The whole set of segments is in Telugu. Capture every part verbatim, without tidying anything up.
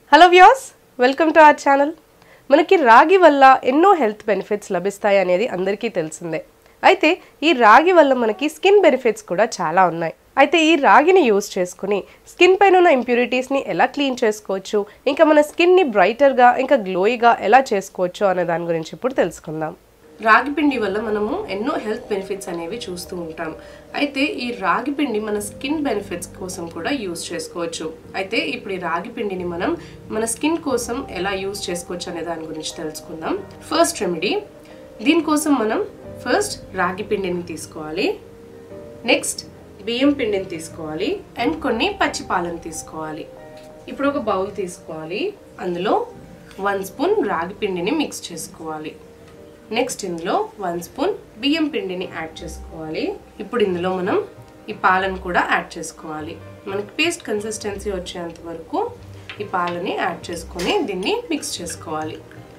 Hello viewers, welcome to our channel. మనకి రాగి వల్ల ఎన్నో హెల్త్ బెనిఫిట్స్ లభిస్తాయి అనేది అందరికీ తెలిసిందే. అయితే ఈ రాగి వల్ల మనకి స్కిన్ బెనిఫిట్స్ కూడా చాలా ఉన్నాయి. అయితే ఈ రాగిని యూజ్ చేసుకుని స్కిన్ పైన ఉన్న ఇంప్యూరిటీస్ని ఎలా క్లీన్ చేసుకోవచ్చు, ఇంకా మన స్కిన్ని బ్రైటర్గా ఇంకా గ్లోయిగా ఎలా చేసుకోవచ్చు అనే దాని గురించి ఇప్పుడు తెలుసుకుందాం. రాగి పిండి వల్ల మనము ఎన్నో హెల్త్ బెనిఫిట్స్ అనేవి చూస్తూ ఉంటాం. అయితే ఈ రాగి పిండి మన స్కిన్ బెనిఫిట్స్ కోసం కూడా యూజ్ చేసుకోవచ్చు. అయితే ఇప్పుడు ఈ రాగి పిండిని మనం మన స్కిన్ కోసం ఎలా యూజ్ చేసుకోవచ్చు అనే దాని గురించి తెలుసుకుందాం. ఫస్ట్ రెమెడీ, దీనికోసం మనం ఫస్ట్ రాగి పిండిని తీసుకోవాలి, నెక్స్ట్ బియ్యం పిండిని తీసుకోవాలి అండ్ కొన్ని పచ్చి పాలను తీసుకోవాలి. ఇప్పుడు ఒక బౌల్ తీసుకోవాలి, అందులో వన్ స్పూన్ రాగి పిండిని మిక్స్ చేసుకోవాలి. నెక్స్ట్ ఇందులో వన్ స్పూన్ బియ్యం పిండిని యాడ్ చేసుకోవాలి. ఇప్పుడు ఇందులో మనం ఈ పాలను కూడా యాడ్ చేసుకోవాలి. మనకి పేస్ట్ కన్సిస్టెన్సీ వచ్చేంత వరకు ఈ పాలని యాడ్ చేసుకొని దీన్ని మిక్స్ చేసుకోవాలి.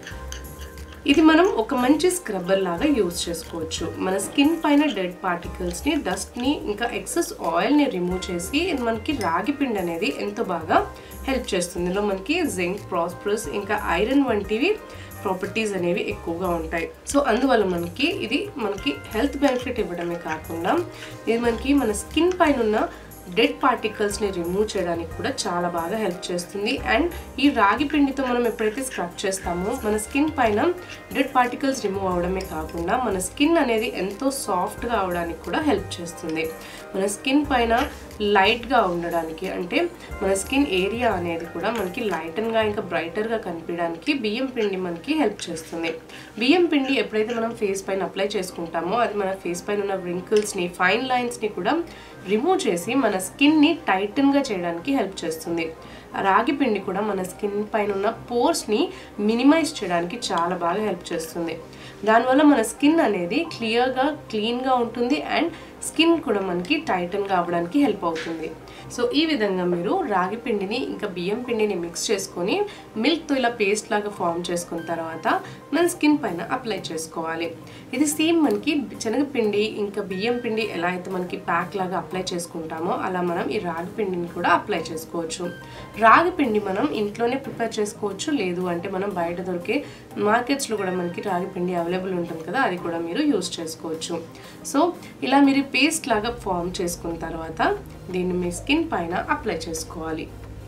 ఇది మనం ఒక మంచి స్క్రబ్బర్ లాగా యూజ్ చేసుకోవచ్చు. మన స్కిన్ పైన డెడ్ పార్టికల్స్ని, డస్ట్ని, ఇంకా ఎక్సెస్ ఆయిల్ని రిమూవ్ చేసి మనకి రాగి పిండి అనేది ఎంతో బాగా హెల్ప్ చేస్తుంది. ఇందులో మనకి జింక్, ప్రాస్పరస్, ఇంకా ఐరన్ వంటివి ప్రాపర్టీస్ అనేవి ఎక్కువగా ఉంటాయి. సో అందువల్ల మనకి ఇది మనకి హెల్త్ బెనిఫిట్ ఇవ్వడమే కాకుండా ఇది మనకి మన స్కిన్ పైన ఉన్న డెడ్ పార్టికల్స్ని రిమూవ్ చేయడానికి కూడా చాలా బాగా హెల్ప్ చేస్తుంది. అండ్ ఈ రాగి పిండితో మనం ఎప్పుడైతే స్క్రబ్ చేస్తామో మన స్కిన్ పైన డెడ్ పార్టికల్స్ రిమూవ్ అవడమే కాకుండా మన స్కిన్ అనేది ఎంతో సాఫ్ట్గా అవడానికి కూడా హెల్ప్ చేస్తుంది. మన స్కిన్ పైన లైట్గా ఉండడానికి, అంటే మన స్కిన్ ఏరియా అనేది కూడా మనకి లైటన్గా ఇంకా బ్రైటర్గా కనిపించడానికి బియ్యం పిండి మనకి హెల్ప్ చేస్తుంది. బియ్యం పిండి ఎప్పుడైతే మనం ఫేస్ పైన అప్లై చేసుకుంటామో అది మన ఫేస్ పైన ఉన్న వ్రింకిల్స్ని, ఫైన్ లైన్స్ని కూడా రిమూవ్ చేసి మన స్కిన్ని టైటన్గా చేయడానికి హెల్ప్ చేస్తుంది. రాగి పిండి కూడా మన స్కిన్ పైన ఉన్న పోర్స్ని మినిమైజ్ చేయడానికి చాలా బాగా హెల్ప్ చేస్తుంది. దానివల్ల మన స్కిన్ అనేది క్లియర్గా, క్లీన్గా ఉంటుంది అండ్ స్కిన్ కూడా మనకి టైటన్గా అవ్వడానికి హెల్ప్ అవుతుంది. సో ఈ విధంగా మీరు రాగి పిండిని ఇంకా బియ్యం పిండిని మిక్స్ చేసుకొని మిల్క్తో ఇలా పేస్ట్ లాగా ఫామ్ చేసుకున్న తర్వాత మన స్కిన్ పైన అప్లై చేసుకోవాలి. ఇది సేమ్ మనకి శనగపిండి ఇంకా బియ్యం పిండి ఎలా అయితే మనకి ప్యాక్ లాగా అప్లై చేసుకుంటామో అలా మనం ఈ రాగి పిండిని కూడా అప్లై చేసుకోవచ్చు. రాగి పిండి మనం ఇంట్లోనే ప్రిపేర్ చేసుకోవచ్చు, లేదు అంటే మనం బయట దొరికే మార్కెట్స్లో కూడా మనకి రాగి పిండి అవైలబుల్ ఉంటుంది కదా, అది కూడా మీరు యూజ్ చేసుకోవచ్చు. సో ఇలా మీరు పేస్ట్ లాగా ఫామ్ చేసుకున్న తర్వాత దీన్ని మీ స్కిన్ పైన అప్లై చేసుకోవాలి.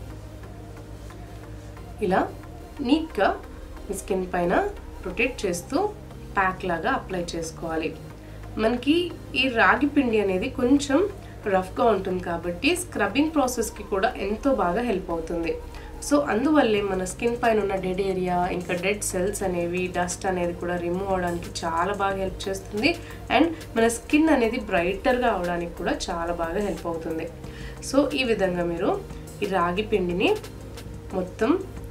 ఇలా నీట్గా మీ స్కిన్ పైన రొటేట్ చేస్తూ ప్యాక్ లాగా అప్లై చేసుకోవాలి. మనకి ఈ రాగి పిండి అనేది కొంచెం రఫ్గా ఉంటుంది కాబట్టి స్క్రబ్బింగ్ ప్రాసెస్కి కూడా ఎంతో బాగా హెల్ప్ అవుతుంది. సో అందువల్లే మన స్కిన్ పైన ఉన్న డెడ్ ఏరియా, ఇంకా డెడ్ సెల్స్ అనేవి, డస్ట్ అనేది కూడా రిమూవ్ అవడానికి చాలా బాగా హెల్ప్ చేస్తుంది. అండ్ మన స్కిన్ అనేది బ్రైటర్గా అవడానికి కూడా చాలా బాగా హెల్ప్ అవుతుంది. సో ఈ విధంగా మీరు ఈ రాగి పిండిని మొత్తం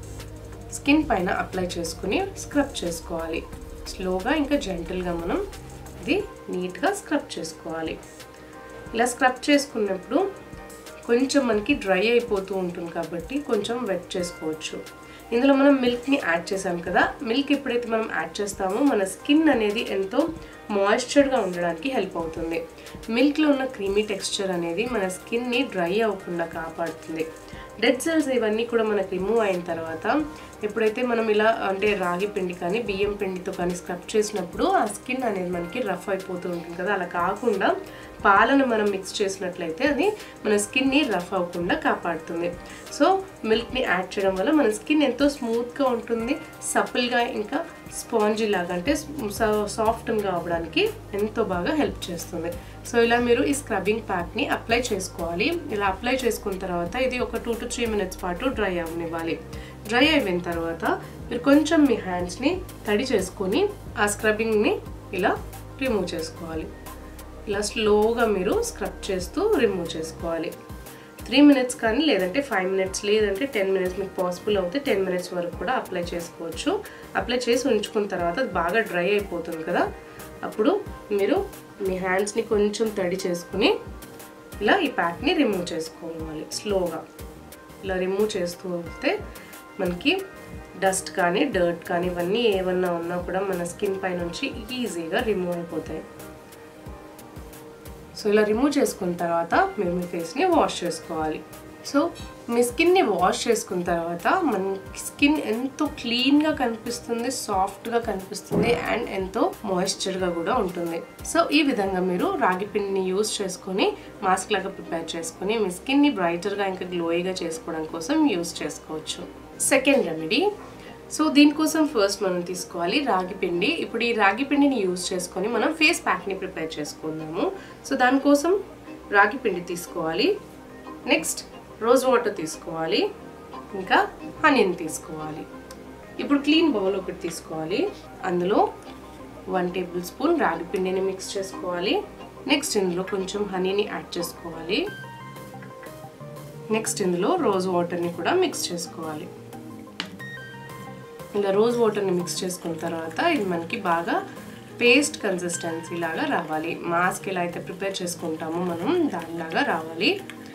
స్కిన్ పైన అప్లై చేసుకుని స్క్రబ్ చేసుకోవాలి. స్లోగా ఇంకా జెంటల్గా మనం ఇది నీట్గా స్క్రబ్ చేసుకోవాలి. ఇలా స్క్రబ్ చేసుకున్నప్పుడు కొంచెం మనకి డ్రై అయిపోతూ ఉంటుంది కాబట్టి కొంచెం వెట్ చేసుకోవచ్చు. ఇందులో మనం మిల్క్ని యాడ్ చేసాం కదా, మిల్క్ ఎప్పుడైతే మనం యాడ్ చేస్తామో మన స్కిన్ అనేది ఎంతో మాయిశ్చర్గా ఉండడానికి హెల్ప్ అవుతుంది. మిల్క్లో ఉన్న క్రీమీ టెక్స్చర్ అనేది మన స్కిన్ని డ్రై అవ్వకుండా కాపాడుతుంది. డెడ్ సెల్స్ ఇవన్నీ కూడా మనకు రిమూవ్ అయిన తర్వాత ఎప్పుడైతే మనం ఇలా అంటే రాగి పిండి కానీ బియ్యం పిండితో కానీ స్క్రబ్ చేసినప్పుడు ఆ స్కిన్ అనేది మనకి రఫ్ అయిపోతూ ఉంటుంది కదా, అలా కాకుండా పాలను మనం మిక్స్ చేసినట్లయితే అది మన స్కిన్ని రఫ్ అవ్వకుండా కాపాడుతుంది. సో మిల్క్ని యాడ్ చేయడం వల్ల మన స్కిన్ ఎంతో స్మూత్గా ఉంటుంది, సపుల్గా ఇంకా స్పాంజీ లాగా అంటే సాఫ్ట్గా అవ్వడానికి ఎంతో బాగా హెల్ప్ చేస్తుంది. సో ఇలా మీరు ఈ స్క్రబ్బింగ్ ప్యాక్ని అప్లై చేసుకోవాలి. ఇలా అప్లై చేసుకున్న తర్వాత ఇది ఒక టూ టు త్రీ మినిట్స్ పాటు డ్రై అవ్వనివ్వాలి. డ్రై అయిపోయిన తర్వాత మీరు కొంచెం మీ హ్యాండ్స్ని తడి చేసుకొని ఆ స్క్రబ్బింగ్ని ఇలా రిమూవ్ చేసుకోవాలి. ఇలా స్లోగా మీరు స్క్రబ్ చేస్తూ రిమూవ్ చేసుకోవాలి. త్రీ మినిట్స్ కానీ లేదంటే ఫైవ్ మినిట్స్ లేదంటే టెన్ మినిట్స్ మీకు పాసిబుల్ అవుతే టెన్ మినిట్స్ వరకు కూడా అప్లై చేసుకోవచ్చు. అప్లై చేసి ఉంచుకున్న తర్వాత బాగా డ్రై అయిపోతుంది కదా, అప్పుడు మీరు మీ హ్యాండ్స్ని కొంచెం తడి చేసుకుని ఇలా ఈ ప్యాక్ని రిమూవ్ చేసుకోవాలి. స్లోగా ఇలా రిమూవ్ చేస్తూ వస్తే మనకి డస్ట్ కానీ డర్ట్ కానీ ఇవన్నీ ఏమన్నా ఉన్నా కూడా మన స్కిన్ పై నుంచి ఈజీగా రిమూవ్ అయిపోతాయి. సో ఇలా రిమూవ్ చేసుకున్న తర్వాత మీరు మీ ఫేస్ని వాష్ చేసుకోవాలి. సో మీ స్కిన్ని వాష్ చేసుకున్న తర్వాత మన స్కిన్ ఎంతో క్లీన్గా కనిపిస్తుంది, సాఫ్ట్గా కనిపిస్తుంది అండ్ ఎంతో మాయిశ్చర్గా కూడా ఉంటుంది. సో ఈ విధంగా మీరు రాగి పిండిని యూజ్ చేసుకొని మాస్క్ లాగా ప్రిపేర్ చేసుకొని మీ స్కిన్ని బ్రైటర్గా ఇంకా గ్లోయిగా చేసుకోవడం కోసం యూజ్ చేసుకోవచ్చు. సెకండ్ రెమెడీ, సో దీనికోసం ఫస్ట్ మనం తీసుకోవాలి రాగి పిండి. ఇప్పుడు ఈ రాగి పిండిని యూజ్ చేసుకొని మనం ఫేస్ ప్యాక్ని ప్రిపేర్ చేసుకుందాము. సో దానికోసం రాగి పిండి తీసుకోవాలి, నెక్స్ట్ రోజ్ వాటర్ తీసుకోవాలి, ఇంకా హనీని తీసుకోవాలి. ఇప్పుడు క్లీన్ బౌల్ ఒకటి తీసుకోవాలి, అందులో వన్ టేబుల్ స్పూన్ రాగి పిండిని మిక్స్ చేసుకోవాలి. నెక్స్ట్ ఇందులో కొంచెం హనీని యాడ్ చేసుకోవాలి. నెక్స్ట్ ఇందులో రోజ్ వాటర్ని కూడా మిక్స్ చేసుకోవాలి. ఇలా రోజ్ వాటర్ని మిక్స్ చేసుకున్న తర్వాత ఇది మనకి బాగా పేస్ట్ కన్సిస్టెన్సీ లాగా రావాలి. మాస్క్ ఎలా అయితే ప్రిపేర్ చేసుకుంటామో మనం దానిలాగా రావాలి.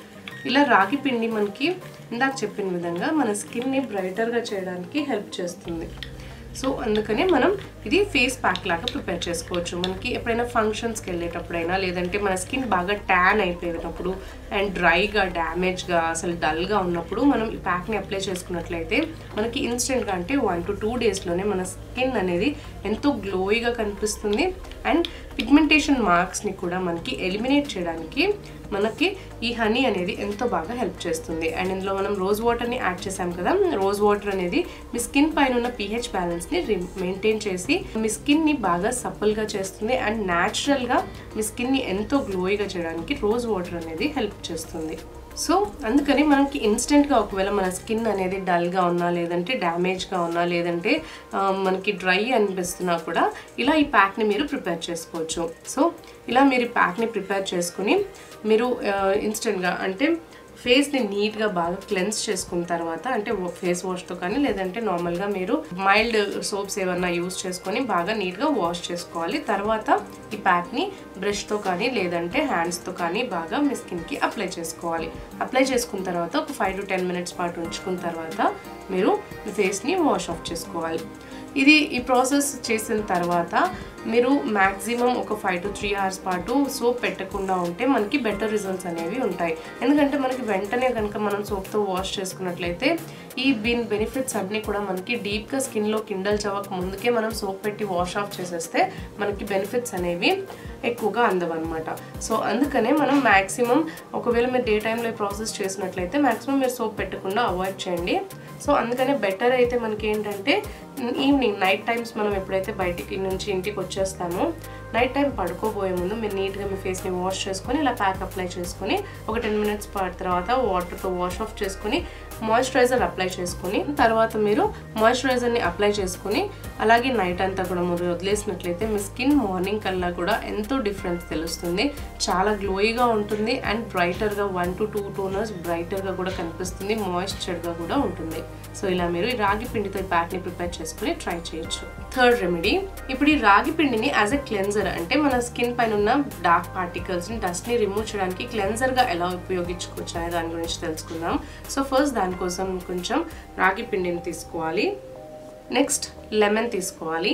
ఇలా రాగి పిండి మనకి ఇందాక చెప్పిన విధంగా మన స్కిన్ని బ్రైటర్గా చేయడానికి హెల్ప్ చేస్తుంది. సో అందుకనే మనం ఇది ఫేస్ ప్యాక్ లాగా ప్రిపేర్ చేసుకోవచ్చు. మనకి ఎప్పుడైనా ఫంక్షన్స్కి వెళ్ళేటప్పుడైనా లేదంటే మన స్కిన్ బాగా ట్యాన్ అయిపోయినప్పుడు అండ్ డ్రైగా డ్యామేజ్గా అసలు డల్గా ఉన్నప్పుడు మనం ఈ ప్యాక్ని అప్లై చేసుకున్నట్లయితే మనకి ఇన్స్టెంట్గా అంటే వన్ టు టూ డేస్లోనే మన స్కిన్ అనేది ఎంతో గ్లోయిగా కనిపిస్తుంది అండ్ పిగ్మెంటేషన్ మార్క్స్ని కూడా మనకి ఎలిమినేట్ చేయడానికి మనకి ఈ హనీ అనేది ఎంతో బాగా హెల్ప్ చేస్తుంది. అండ్ ఇందులో మనం రోజ్ వాటర్ని యాడ్ చేసాం కదా, రోజ్ వాటర్ అనేది మీ స్కిన్ పైన ఉన్న పీహెచ్ బ్యాలెన్స్ని మెయింటైన్ చేసి మీ స్కిన్ని బాగా సప్పల్గా చేస్తుంది అండ్ న్యాచురల్గా మీ స్కిన్ని ఎంతో గ్లోయిగా చేయడానికి రోజ్ వాటర్ అనేది హెల్ప్ చేస్తుంది. సో అందుకని మనకి ఇన్స్టెంట్గా ఒకవేళ మన స్కిన్ అనేది డల్గా ఉన్నా లేదంటే డ్యామేజ్గా ఉన్నా లేదంటే మనకి డ్రై అనిపిస్తున్నా కూడా ఇలా ఈ ప్యాక్ని మీరు ప్రిపేర్ చేసుకోవచ్చు. సో ఇలా మీరు ఈ ప్యాక్ని ప్రిపేర్ చేసుకుని మీరు ఇన్స్టెంట్గా అంటే ఫేస్ని నీట్గా బాగా క్లెన్స్ చేసుకున్న తర్వాత అంటే ఫేస్ వాష్తో కానీ లేదంటే నార్మల్గా మీరు మైల్డ్ సోప్స్ ఏమన్నా యూజ్ చేసుకొని బాగా నీట్గా వాష్ చేసుకోవాలి. తర్వాత ఈ ప్యాక్ని బ్రష్తో కానీ లేదంటే హ్యాండ్స్తో కానీ బాగా మీ స్కిన్కి అప్లై చేసుకోవాలి. అప్లై చేసుకున్న తర్వాత ఒక ఫైవ్ టు టెన్ మినిట్స్ పాటు ఉంచుకున్న తర్వాత మీరు మీ ఫేస్ని వాష్ ఆఫ్ చేసుకోవాలి. ఇది ఈ ప్రాసెస్ చేసిన తర్వాత మీరు మ్యాక్సిమం ఒక ఫైవ్ టు త్రీ అవర్స్ పాటు సోప్ పెట్టకుండా ఉంటే మనకి బెటర్ రిజల్ట్స్ అనేవి ఉంటాయి. ఎందుకంటే మనకి వెంటనే కనుక మనం సోప్తో వాష్ చేసుకున్నట్లయితే ఈ బిన్ బెనిఫిట్స్ అన్నీ కూడా మనకి డీప్గా స్కిన్లో కిండల్ చవక ముందుకే మనం సోప్ పెట్టి వాష్ ఆఫ్ చేసేస్తే మనకి బెనిఫిట్స్ అనేవి ఎక్కువగా అందవన్నమాట. సో అందుకనే మనం మ్యాక్సిమం ఒకవేళ మీరు డే టైంలో ప్రాసెస్ చేసినట్లయితే మ్యాక్సిమం మీరు సోప్ పెట్టకుండా అవాయిడ్ చేయండి. సో అందుకనే బెటర్ అయితే మనకి ఏంటంటే ఈవినింగ్ నైట్ టైమ్స్ మనం ఎప్పుడైతే బయటికి నుంచి ఇంటికి వచ్చేస్తామో నైట్ టైం పడుకోబోయే ముందు మీరు నీట్గా మీ ఫేస్ని వాష్ చేసుకొని ఇలా ప్యాక్ అప్లై చేసుకొని ఒక టెన్ మినిట్స్ పాటు తర్వాత వాటర్తో వాష్ ఆఫ్ చేసుకొని మాయిశ్చరైజర్ అప్లై చేసుకొని తర్వాత మీరు మాయిశ్చరైజర్ని అప్లై చేసుకొని అలాగే నైట్ అంతా కూడా మీరు వదిలేసినట్లయితే మీ స్కిన్ మార్నింగ్ కల్లా కూడా ఎంతో డిఫరెన్స్ తెలుస్తుంది. చాలా గ్లోయిగా ఉంటుంది అండ్ బ్రైటర్గా వన్ టు టూ టోనర్స్ బ్రైటర్గా కూడా కనిపిస్తుంది, మాయిశ్చర్గా కూడా ఉంటుంది. సో ఇలా మీరు ఈ రాగి పిండితో ఈ ప్యాక్ని ప్రిపేర్ చేసుకుని ట్రై చేయొచ్చు. థర్డ్ రెమెడీ, ఇప్పుడు ఈ రాగి పిండిని యాజ్ ఎ క్లెన్జర్ అంటే మన స్కిన్ పైన ఉన్న డార్క్ పార్టికల్స్ని డస్ట్ని రిమూవ్ చేయడానికి క్లెన్జర్గా ఎలా ఉపయోగించుకోవచ్చు అనే దాని గురించి తెలుసుకుందాం. సో ఫస్ట్ దానికోసం కొంచెం రాగి పిండిని తీసుకోవాలి, నెక్స్ట్ లెమన్ తీసుకోవాలి,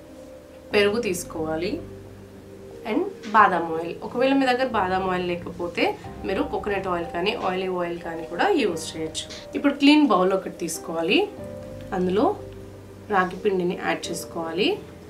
పెరుగు తీసుకోవాలి అండ్ బాదాం ఆయిల్. ఒకవేళ మీ దగ్గర బాదాం ఆయిల్ లేకపోతే మీరు కోకోనట్ ఆయిల్ కానీ ఆయిలివ్ ఆయిల్ కానీ కూడా యూజ్ చేయొచ్చు. ఇప్పుడు క్లీన్ బౌల్ ఒకటి తీసుకోవాలి, అందులో రాగి పిండిని యాడ్ చేసుకోవాలి,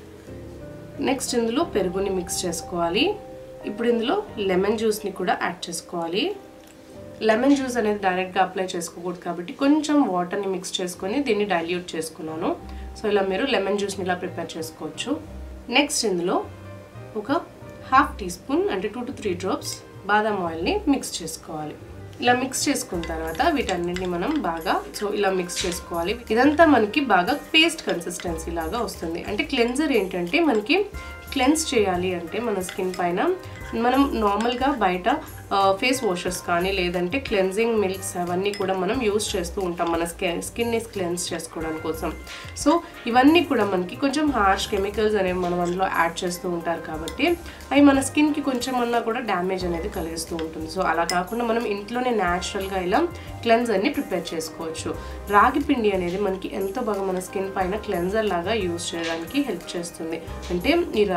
నెక్స్ట్ ఇందులో పెరుగుని మిక్స్ చేసుకోవాలి. ఇప్పుడు ఇందులో లెమన్ జ్యూస్ని కూడా యాడ్ చేసుకోవాలి. లెమన్ జ్యూస్ అనేది డైరెక్ట్గా అప్లై చేసుకోకూడదు కాబట్టి కొంచెం వాటర్ని మిక్స్ చేసుకొని దీన్ని డైల్యూట్ చేసుకున్నాను. సో ఇలా మీరు లెమన్ జ్యూస్ని ఇలా ప్రిపేర్ చేసుకోవచ్చు. నెక్స్ట్ ఇందులో ఒక హాఫ్ టీ స్పూన్ అంటే టూ టు త్రీ డ్రాప్స్ బాదాం ఆయిల్ని మిక్స్ చేసుకోవాలి. ఇలా మిక్స్ చేసుకున్న తర్వాత వీటన్నిటిని మనం బాగా సో ఇలా మిక్స్ చేసుకోవాలి. ఇదంతా మనకి బాగా పేస్ట్ కన్సిస్టెన్సీ లాగా వస్తుంది. అంటే క్లెన్జర్ ఏంటంటే మనకి క్లెన్స్ చేయాలి అంటే మన స్కిన్ పైన మనం నార్మల్గా బయట ఫేస్ వాషెస్ కానీ లేదంటే క్లెన్జింగ్ మిల్క్స్ అవన్నీ కూడా మనం యూజ్ చేస్తూ ఉంటాం మన స్కిన్ స్కిన్ని క్లెన్స్ చేసుకోవడం కోసం. సో ఇవన్నీ కూడా మనకి కొంచెం హార్ష్ కెమికల్స్ అనేవి మనం అందులో యాడ్ చేస్తూ ఉంటారు కాబట్టి అవి మన స్కిన్కి కొంచెం అన్నా కూడా డ్యామేజ్ అనేది కలిగిస్తూ ఉంటుంది. సో అలా కాకుండా మనం ఇంట్లోనే న్యాచురల్గా ఇలా క్లెన్జర్ని ప్రిపేర్ చేసుకోవచ్చు. రాగి పిండి అనేది మనకి ఎంతో బాగా మన స్కిన్ పైన క్లెన్జర్ లాగా యూజ్ చేయడానికి హెల్ప్ చేస్తుంది. అంటే ఈ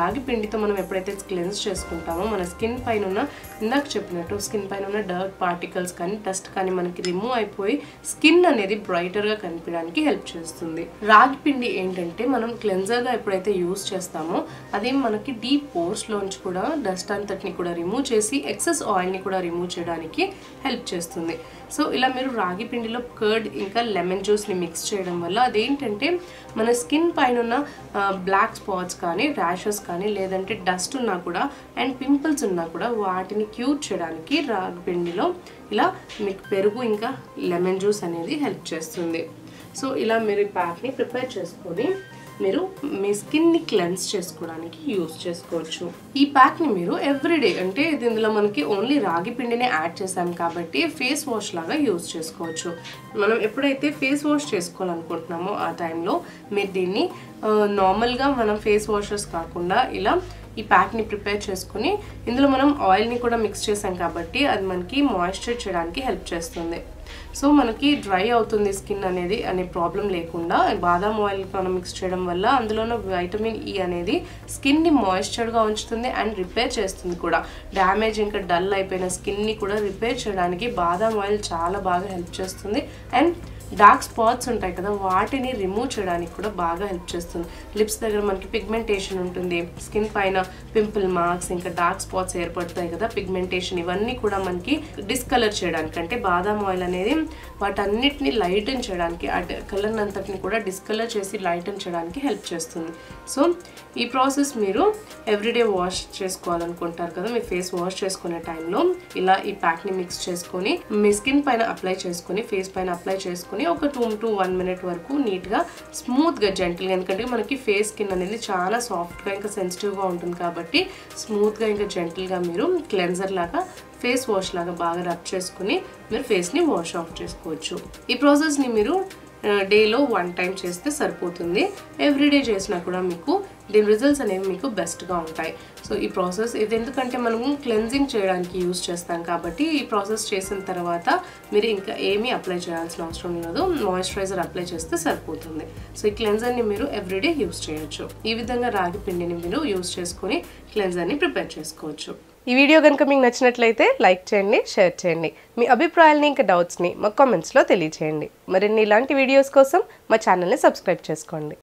రాగి పిండితో మనం ఎప్పుడైతే క్లెన్స్ చేసుకుంటామో మన స్కిన్ పైన ఉన్న ఇందాక చెప్పినట్టు స్కిన్ పైన ఉన్న డర్ట్ పార్టికల్స్ కానీ డస్ట్ కానీ మనకి రిమూవ్ అయిపోయి స్కిన్ అనేది బ్రైటర్గా కనిపించడానికి హెల్ప్ చేస్తుంది. రాగి పిండి ఏంటంటే మనం క్లెన్జర్గా ఎప్పుడైతే యూస్ చేస్తామో అది మనకి డీప్ పోర్స్లోంచి కూడా డస్ట్ అంతటిని కూడా రిమూవ్ చేసి ఎక్సెస్ ఆయిల్ని కూడా రిమూవ్ చేయడానికి హెల్ప్ చేస్తుంది. సో ఇలా మీరు రాగి పిండిలో కర్డ్ ఇంకా లెమన్ జ్యూస్ని మిక్స్ చేయడం వల్ల అదేంటంటే మన స్కిన్ పైన ఉన్న బ్లాక్ స్పాట్స్ కానీ ర్యాషెస్ కానీ లేదంటే డస్ట్ ఉన్నా కూడా అండ్ పింపుల్స్ ఉన్నా కూడా వాటిని క్యూర్ చేయడానికి రాగి పిండిలో ఇలా మీకు పెరుగు ఇంకా లెమన్ జ్యూస్ అనేది హెల్ప్ చేస్తుంది. సో ఇలా మీరు ఈ ప్యాక్ని ప్రిపేర్ చేసుకొని మీరు మీ స్కిన్ని క్లెన్స్ చేసుకోవడానికి యూస్ చేసుకోవచ్చు. ఈ ప్యాక్ని మీరు ఎవ్రీడే అంటే ఇది ఇందులో మనకి ఓన్లీ రాగి పిండినే యాడ్ చేసాం కాబట్టి ఫేస్ వాష్ లాగా యూస్ చేసుకోవచ్చు. మనం ఎప్పుడైతే ఫేస్ వాష్ చేసుకోవాలనుకుంటున్నామో ఆ టైంలో మీరు దీన్ని నార్మల్గా మనం ఫేస్ వాషెస్ కాకుండా ఇలా ఈ ప్యాక్ని ప్రిపేర్ చేసుకుని ఇందులో మనం ఆయిల్ని కూడా మిక్స్ చేసాం కాబట్టి అది మనకి మాయిశ్చర్ చేయడానికి హెల్ప్ చేస్తుంది. సో మనకి డ్రై అవుతుంది స్కిన్ అనేది అనే ప్రాబ్లం లేకుండా బాదాం ఆయిల్ మనం మిక్స్ చేయడం వల్ల అందులోనే వైటమిన్ ఈ అనేది స్కిన్ని మాయిశ్చర్గా ఉంచుతుంది అండ్ రిపేర్ చేస్తుంది కూడా. డ్యామేజ్ ఇంకా డల్ అయిపోయిన స్కిన్ని కూడా రిపేర్ చేయడానికి బాదాం ఆయిల్ చాలా బాగా హెల్ప్ చేస్తుంది. అండ్ డార్క్ స్పాట్స్ ఉంటాయి కదా వాటిని రిమూవ్ చేయడానికి కూడా బాగా హెల్ప్ చేస్తుంది. లిప్స్ దగ్గర మనకి పిగ్మెంటేషన్ ఉంటుంది, స్కిన్ పైన పింపుల్ మార్క్స్ ఇంకా డార్క్ స్పాట్స్ ఏర్పడతాయి కదా పిగ్మెంటేషన్, ఇవన్నీ కూడా మనకి డిస్కలర్ చేయడానికి అంటే బాదాం ఆయిల్ అనేది వాటన్నిటిని లైటన్ చేయడానికి ఆ కలర్ అంతటిని కూడా డిస్కలర్ చేసి లైటన్ చేయడానికి హెల్ప్ చేస్తుంది. సో ఈ ప్రాసెస్ మీరు ఎవ్రీడే వాష్ చేసుకోవాలనుకుంటారు కదా మీ ఫేస్ వాష్ చేసుకునే టైంలో ఇలా ఈ ప్యాక్ని మిక్స్ చేసుకొని మీ స్కిన్ పైన అప్లై చేసుకొని ఫేస్ పైన అప్లై చేసుకొని ఒక టూ టు వన్ మినిట్ వరకు నీట్గా స్మూత్గా జెంటిల్గా, ఎందుకంటే మనకి ఫేస్ స్కిన్ అనేది చాలా సాఫ్ట్గా ఇంకా సెన్సిటివ్గా ఉంటుంది కాబట్టి స్మూత్గా ఇంకా జెంటిల్గా మీరు క్లెన్జర్ లాగా ఫేస్ వాష్ లాగా బాగా రబ్ చేసుకుని మీరు ఫేస్ని వాష్ ఆఫ్ చేసుకోవచ్చు. ఈ ప్రాసెస్ని మీరు డేలో వన్ టైం చేస్తే సరిపోతుంది. ఎవ్రీడే చేసినా కూడా మీకు దీని రిజల్ట్స్ అనేవి మీకు బెస్ట్గా ఉంటాయి. సో ఈ ప్రాసెస్ ఇది ఎందుకంటే మనము క్లెన్జింగ్ చేయడానికి యూస్ చేస్తాం కాబట్టి ఈ ప్రాసెస్ చేసిన తర్వాత మీరు ఇంకా ఏమీ అప్లై చేయాల్సిన అవసరం లేదు, మాయిశ్చరైజర్ అప్లై చేస్తే సరిపోతుంది. సో ఈ క్లెన్జర్ని మీరు ఎవ్రీడే యూస్ చేయొచ్చు. ఈ విధంగా రాగి పిండిని మీరు యూస్ చేసుకొని క్లెన్జర్ని ప్రిపేర్ చేసుకోవచ్చు. ఈ వీడియో కనుక మీకు నచ్చినట్లయితే లైక్ చేయండి, షేర్ చేయండి. మీ అభిప్రాయాలని ఇంకా డౌట్స్ని మా కామెంట్స్లో తెలియచేయండి. మరిన్ని ఇలాంటి వీడియోస్ కోసం మా ఛానల్ని సబ్స్క్రైబ్ చేసుకోండి.